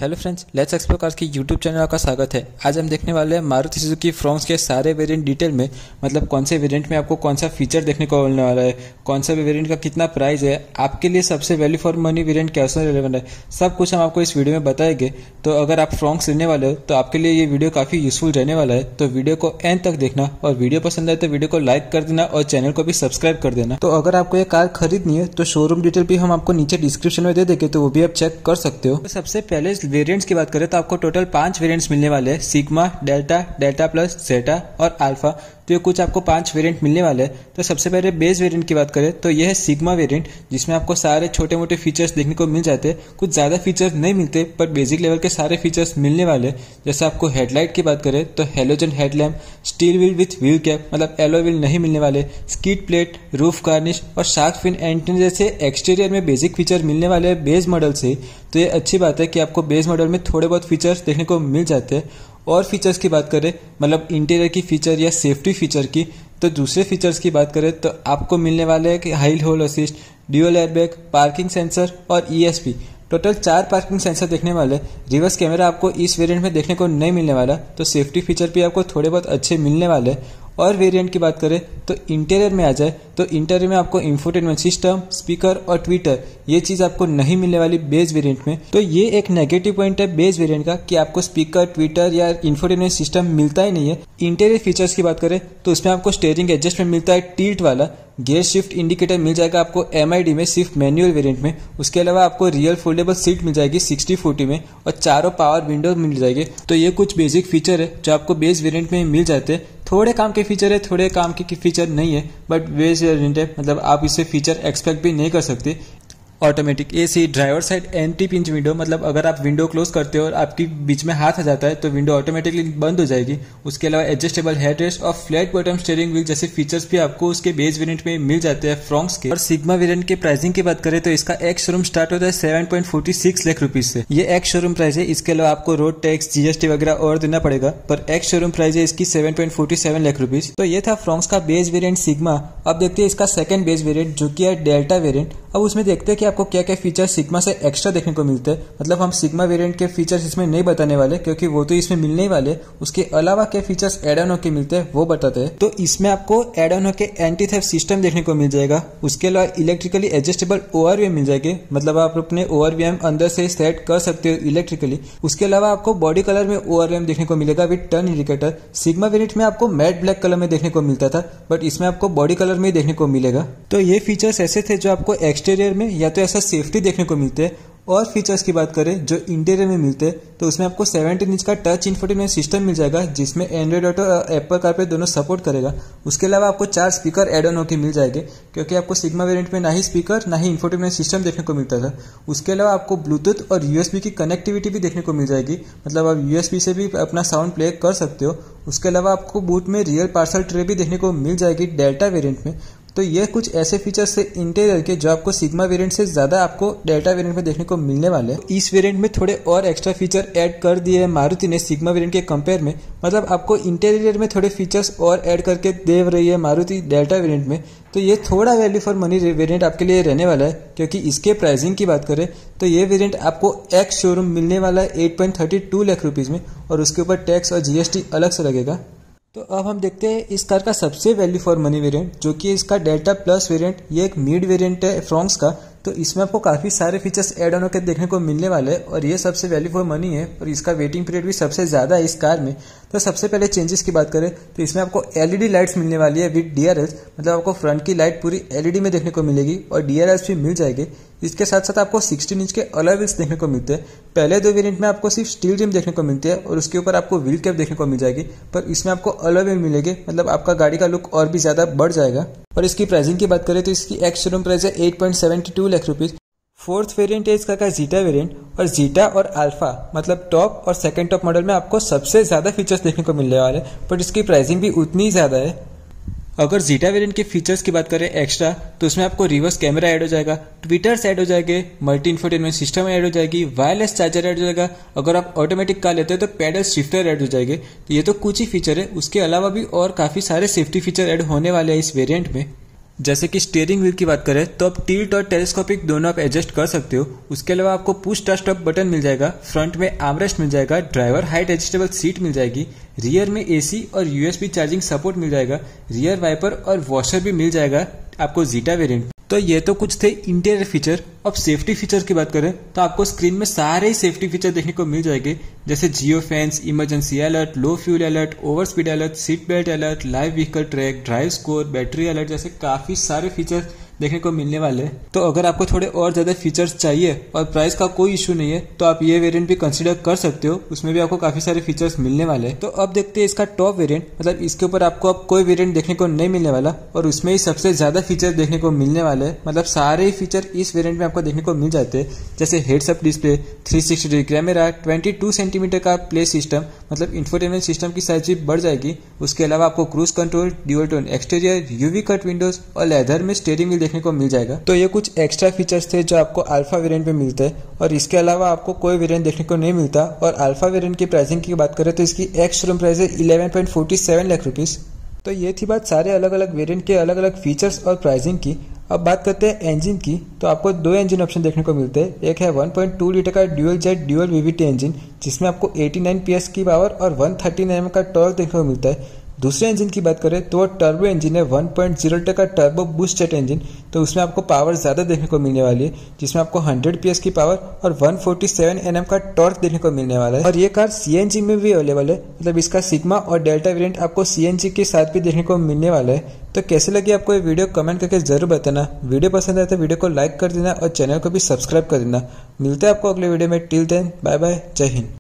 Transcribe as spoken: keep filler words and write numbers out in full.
Hello friends, let's explore cars की YouTube channel आपका स्वागत है। आज हम देखने वाले हैं मारुति सुजुकी फ्रॉन्क्स के सारे वेरिएंट डिटेल में, मतलब कौन से वेरिएंट में आपको कौन सा फीचर देखने को मिलने वाला है, कौन सा वेरिएंट का कितना प्राइस है, आपके लिए सबसे वैल्यू फॉर मनी वेरिएंट कैसा रिलेवेंट है, सब कुछ हम आपको इस वीडियो में बताएंगे। तो अगर आप फ्रॉन्क्स लेने वाले हो तो आपके लिए ये वीडियो काफी यूजफुल रहने वाला है, तो वीडियो को एंड तक देखना और वीडियो पसंद आए तो वीडियो को लाइक कर देना और चैनल को भी सब्सक्राइब कर देना। तो अगर आपको ये कार खरीदनी है तो शोरूम डिटेल भी हम आपको नीचे डिस्क्रिप्शन में दे देंगे, तो वो भी आप चेक कर सकते हो। तो सबसे पहले वेरिएंट्स की बात करें तो आपको टोटल पांच वेरिएंट्स मिलने वाले हैं, sigma, delta, delta plus, zeta और अल्फा। तो ये कुछ आपको पांच वेरिएंट मिलने वाले हैं। तो सबसे पहले बेस वेरिएंट की बात करें तो यह है सिग्मा वेरिएंट, जिसमें आपको सारे छोटे मोटे फीचर्स देखने को मिल जाते हैं। कुछ ज्यादा फीचर्स नहीं मिलते पर बेसिक लेवल के सारे फीचर्स मिलने वाले। जैसे आपको हेडलाइट की बात करें तो halogen headlamp, steel wheel with wheel cap मतलब एलॉय व्हील नहीं मिलने वाले, स्किड प्लेट, रूफ गार्निश और शार्क फिन एंटीना जैसे एक्सटीरियर में बेसिक फीचर मिलने वाले हैं बेस मॉडल से। तो ये अच्छी बात है कि आपको बेस मॉडल में थोड़े बहुत फीचर्स देखने को मिल जाते हैं। और फीचर्स की बात करें मतलब इंटीरियर की फीचर या सेफ्टी फीचर की, तो दूसरे फीचर्स की बात करें तो आपको मिलने वाले हैं कि hill hold assist, dual airbag, parking sensor और ईएसपी। टोटल चार पार्किंग सेंसर देखने वाले। रिवर्स कैमरा आपको इस वेरिएंट में देखने को नहीं मिलने वाला, तो सेफ्टी फीचर भी आपको थोड़े बहुत अच्छे मिलने वाले। और वेरिएंट की बात करें तो इंटीरियर में आ जाए तो इंटीरियर में आपको इंफोटेनमेंट सिस्टम, स्पीकर और ट्विटर ये चीज आपको नहीं मिलने वाली बेस वेरिएंट में। तो ये एक नेगेटिव पॉइंट है बेस वेरिएंट का कि आपको स्पीकर, ट्विटर या इंफोटेनमेंट सिस्टम मिलता ही नहीं है। इंटीरियर फीचर्स की बात करें तो उसमें आपको स्टीयरिंग एडजस्टमेंट मिलता है टिल्ट वाला, गियर शिफ्ट इंडिकेटर मिल जाएगा आपको एमआईडी में सिर्फ मैनुअल वेरिएंट में। उसके अलावा आपको रियल फोल्डेबल सीट मिल जाएगी सिक्सटी फोर्टी में और चारों पावर विंडो मिल जाएगी। तो ये कुछ बेसिक फीचर है जो आपको बेस वेरिएंट में मिल जाते हैं। थोड़े काम के फीचर है, थोड़े काम के फीचर नहीं है, बट बेस वेरिएंट है मतलब आप इससे फीचर एक्सपेक्ट भी नहीं कर सकते। Automatic AC, driver side anti pinch window मतलब अगर आप विंडो क्लोज करते हो और आपकी बीच में हाथ आ जाता है तो विंडो ऑटोमेटिकली बंद हो जाएगी। उसके अलावा एडजस्टेबल हेडरेस्ट और फ्लैट बॉटम स्टीयरिंग व्हील जैसे फीचर्स भी आपको उसके बेस वेरिएंट में मिल जाते हैं फ्रॉन्क्स के। और सिग्मा वेरिएंट के प्राइसिंग की बात करें तो इसका एक्स शोरूम स्टार्ट होता है seven point forty six lakh rupees से। ये एक्स शोरूम प्राइस है। इसके अलावा आपको रोड टैक्स, जीएसटी वगैरह और देना पड़ेगा, पर एक्स शोरूम प्राइस है इसकी seven point forty seven lakh rupees. तो ये था फ्रॉन्क्स का बेस वेरिएंट सिग्मा। अब देखते हैं इसका सेकंड बेस वेरिएंट जो कि है डेल्टा वेरिएंट। अब उसमें देखते हैं कि आपको क्या क्या फीचर सिग्मा से एक्स्ट्रा देखने को मिलते हैं। मतलब हम सिग्मा वेरिएंट के फीचर्स इसमें नहीं बताने वाले क्योंकि वो तो इसमें मिलने ही वाले। उसके अलावा क्या फीचर्स एड ऑन होके मिलते हैं वो बताते हैं। तो इसमें आपको एड ऑन होके एंटी थेफ्ट सिस्टम देखने को मिल जाएगा। उसके अलावा इलेक्ट्रिकली एडजस्टेबल ओआरवीएम मिल जाएगी, मतलब आप अपने ओआरवीएम अंदर से सेट कर सकते हो इलेक्ट्रिकली। उसके अलावा आपको बॉडी कलर में ओआरवीएम देखने को मिलेगा with turn indicator. Sigma variant में आपको मैट ब्लैक कलर में देखने को मिलता था, बट इसमें आपको बॉडी कलर में देखने को मिलेगा। तो ये फीचर्स ऐसे थे जो आपको एक्सटीरियर में या तो ऐसा सेफ्टी देखने को मिलते हैं। और फीचर्स की बात करें जो इंटीरियर में मिलते हैं तो उसमें आपको सेवनटीन इंच का टच इंफोटेनमेंट सिस्टम मिल जाएगा, जिसमें एंड्रॉइड ऑटो और एप्पल कारप्ले दोनों सपोर्ट करेगा। उसके अलावा आपको चार स्पीकर एड ऑन होकर मिल जाएंगे क्योंकि आपको सिग्मा वेरिएंट में ना ही स्पीकर ना ही इंफोटेनमेंट सिस्टम देखने को मिलता था। उसके अलावा आपको ब्लूटूथ और यूएसबी की कनेक्टिविटी भी देखने को मिल जाएगी, मतलब आप यूएसबी से भी अपना साउंड प्ले कर सकते हो। उसके अलावा आपको बूट में रियल पार्सल ट्रे भी देखने को मिल जाएगी डेल्टा वेरिएंट में। तो ये कुछ ऐसे फीचर्स है इंटीरियर के जो आपको सिग्मा वेरिएंट से ज्यादा आपको डेल्टा वेरिएंट में देखने को मिलने वाले हैं। इस वेरिएंट में थोड़े और एक्स्ट्रा फीचर ऐड कर दिए हैं मारुति ने सिग्मा वेरिएंट के कंपेयर में, मतलब आपको इंटीरियर में थोड़े फीचर्स और ऐड करके दे रही है मारुति डेल्टा वेरिएंट में। तो ये थोड़ा वैल्यू फॉर मनी वेरिएंट आपके लिए रहने वाला है क्योंकि इसके प्राइसिंग की बात करें तो ये वेरिएंट आपको एक्स शोरूम मिलने वाला है eight point thirty two lakh rupees में और उसके ऊपर टैक्स और जीएसटी अलग से लगेगा। तो अब हम देखते हैं इस कार का सबसे वैल्यू फॉर मनी वेरिएंट जो कि इसका डेल्टा प्लस वेरिएंट। ये एक मिड वेरिएंट है फ्रॉन्क्स का, तो इसमें आपको काफी सारे फीचर्स एड ऑन होकर देखने को मिलने वाले हैं और ये सबसे वैल्यू फॉर मनी है और इसका वेटिंग पीरियड भी सबसे ज्यादा है इस कार में। तो सबसे पहले चेंजेस की बात करें तो इसमें आपको एलईडी लाइट्स मिलने वाली है विद डीआरएल्स, मतलब आपको फ्रंट की लाइट पूरी एलईडी में देखने को मिलेगी और डीआरएल्स भी मिल जाएंगे। इसके साथ साथ आपको सिक्सटीन इंच के अलॉय व्हील्स देखने को मिलते हैं। पहले दो वेरिएंट में आपको सिर्फ स्टील रिम देखने को मिलती है और उसके ऊपर आपको व्हील कैप देखने को मिल जाएगी, पर इसमें आपको अलॉय व्हील मिलेंगे, मतलब आपका गाड़ी का लुक और भी ज्यादा बढ़ जाएगा। और इसकी प्राइसिंग की बात करें तो इसकी एक्स शोरूम प्राइस है eight point seventy two lakh rupees. Fourth variant है इसका का जीटा वेरिएंट, और जीटा और अल्फा मतलब टॉप और सेकंड टॉप मॉडल में आपको सबसे ज्यादा फीचर्स देखने को मिलने वाले, बट इसकी प्राइसिंग भी उतनी ही ज्यादा है। अगर जीटा वेरिएंट के फीचर्स की बात करें एक्स्ट्रा तो उसमें आपको रिवर्स कैमरा ऐड हो जाएगा, ट्विटर्स ऐड हो जाएंगे, मल्टी इंफोटेनमेंट सिस्टम ऐड हो जाएगी, वायरलेस चार्जर ऐड हो जाएगा। अगर आप ऑटोमेटिक कार लेते हो तो पैडल शिफ्टर ऐड हो जाएंगे। तो ये तो कुछ ही फीचर है, उसके अलावा भी और काफी सारे सेफ्टी फीचर ऐड होने वाले हैं इस वेरिएंट में। जैसे कि स्टीयरिंग व्हील की बात करें तो आप टिल्ट और टेलीस्कोपिक दोनों आप एडजस्ट कर सकते हो। उसके अलावा आपको पुश स्टार्ट बटन मिल जाएगा, फ्रंट में आर्मरेस्ट मिल जाएगा, ड्राइवर हाइट एडजस्टेबल सीट मिल जाएगी, रियर में एसी और यूएसबी चार्जिंग सपोर्ट मिल जाएगा, रियर वाइपर और वॉशर भी मिल जाएगा आपको जीटा वेरिएंट। तो ये तो कुछ थे इंटीरियर फीचर। अब सेफ्टी फीचर की बात करें तो आपको स्क्रीन में सारे ही सेफ्टी फीचर देखने को मिल जाएंगे, जैसे geo fence, emergency alert, low fuel alert, over speed alert, seat belt alert, live vehicle track, drive score, battery alert जैसे काफी सारे फीचर देखने को मिलने वाले हैं। तो अगर आपको थोड़े और ज्यादा फीचर्स चाहिए और प्राइस का कोई इशू नहीं है तो आप ये वेरिएंट भी कंसीडर कर सकते हो, उसमें भी आपको काफी सारे फीचर्स मिलने वाले हैं। तो अब देखते हैं इसका टॉप वेरिएंट, मतलब इसके ऊपर आपको अब कोई वेरिएंट देखने को नहीं मिलने वाला और उसमें ही सबसे ज्यादा फीचर देखने को मिलने वाले हैं। मतलब सारे फीचर इस वेरिएंट में आपको देखने को मिल जाते हैं, जैसे heads up display, three sixty degree camera, बाईस सेंटीमीटर का प्ले सिस्टम, मतलब इंफोटेनमेंट सिस्टम की साइज भी बढ़ जाएगी। उसके अलावा आपको cruise control, dual tone exterior, UV cut windows और लेदर में स्टीयरिंग व्हील देखने को मिल जाएगा। तो ये कुछ एक्स्ट्रा फीचर्स थे जो आपको अल्फा वेरिएंट में मिलते हैं और इसके अलावा आपको कोई वेरिएंट देखने को नहीं मिलता। और अल्फा वेरिएंट की प्राइसिंग की बात करें तो इसकी एक्स शोरूम प्राइस है eleven point forty seven lakh rupees. तो ये थी बात सारे अलग अलग वेरिएंट के अलग अलग फीचर्स और प्राइसिंग की। अब बात करते हैं इंजन की, तो आपको दो इंजन ऑप्शन देखने को मिलते हैं। एक है वन पॉइंट टू लीटर का dual jet dual VVT engine, जिसमें आपको एटी नाइन पीएस की पावर और वन थर्टी नाइन का टॉर्क देखने को मिलता है। दूसरे इंजन की बात करें तो वो टर्बो इंजन है, वन पॉइंट ज़ीरो लीटर का टर्बो बूस्ट जेट इंजन। तो उसमें आपको पावर ज्यादा देखने को मिलने वाली है, जिसमें आपको हंड्रेड पीएस की पावर और वन फोर्टी सेवन एनएम का टॉर्क देखने को मिलने वाला है। और ये कार सीएनजी में भी अवेलेबल है, मतलब इसका सिग्मा और डेल्टा वेरिएंट आपको सीएनजी के साथ भी देखने को मिलने वाला है। तो कैसे लगी आपको ये वीडियो कमेंट करके जरूर बताना। वीडियो पसंद आए तो वीडियो को लाइक कर देना और चैनल को भी सब्सक्राइब कर देना। मिलते हैं आपको अगले वीडियो में। टिल देन बाय बाय, जय हिंद।